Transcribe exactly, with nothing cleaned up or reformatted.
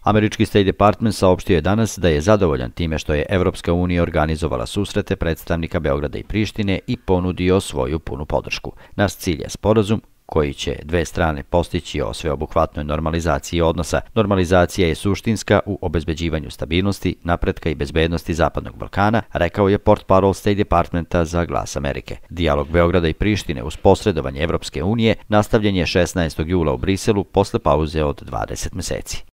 Američki State Department saopštio je danas da je zadovoljan time što je Evropska unija organizovala susrete predstavnika Beograda i Prištine i ponudio svoju punu podršku. Naš cilj je sporazum koji će dve strane postići o sveobuhvatnoj normalizaciji odnosa. Normalizacija je suštinska u obezbeđivanju stabilnosti, napretka i bezbednosti Zapadnog Balkana, rekao je portparol State Departmenta za Glas Amerike. Dijalog Beograda i Prištine uz posredovanje Evropske unije nastavljen je šesnaestog jula u Briselu posle pauze od dvadeset meseci.